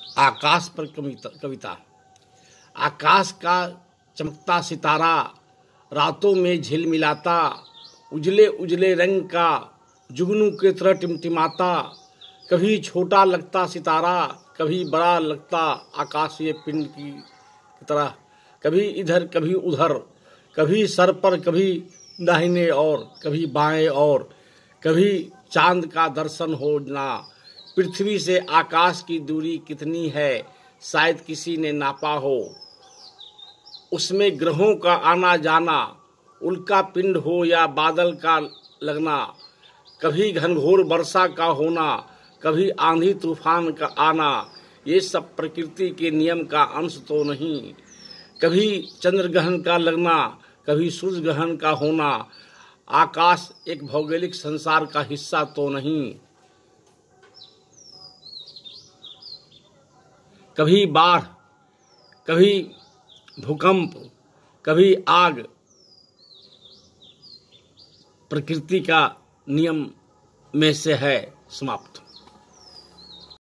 आकाश पर कविता। आकाश का चमकता सितारा रातों में झिलमिलाता, उजले उजले रंग का जुगनू के तरह टिमटिमाता। कभी छोटा लगता सितारा, कभी बड़ा लगता आकाशीय पिंड की तरह। कभी इधर कभी उधर, कभी सर पर कभी दाहिने और कभी बाएं और। कभी चांद का दर्शन हो ना। पृथ्वी से आकाश की दूरी कितनी है शायद किसी ने नापा हो। उसमें ग्रहों का आना जाना, उल्का पिंड हो या बादल का लगना। कभी घनघोर वर्षा का होना, कभी आंधी तूफान का आना। ये सब प्रकृति के नियम का अंश तो नहीं। कभी चंद्र ग्रहण का लगना, कभी सूर्य ग्रहण का होना। आकाश एक भौगोलिक संसार का हिस्सा तो नहीं। कभी बाढ़, कभी भूकंप, कभी आग, प्रकृति का नियम में से है। समाप्त।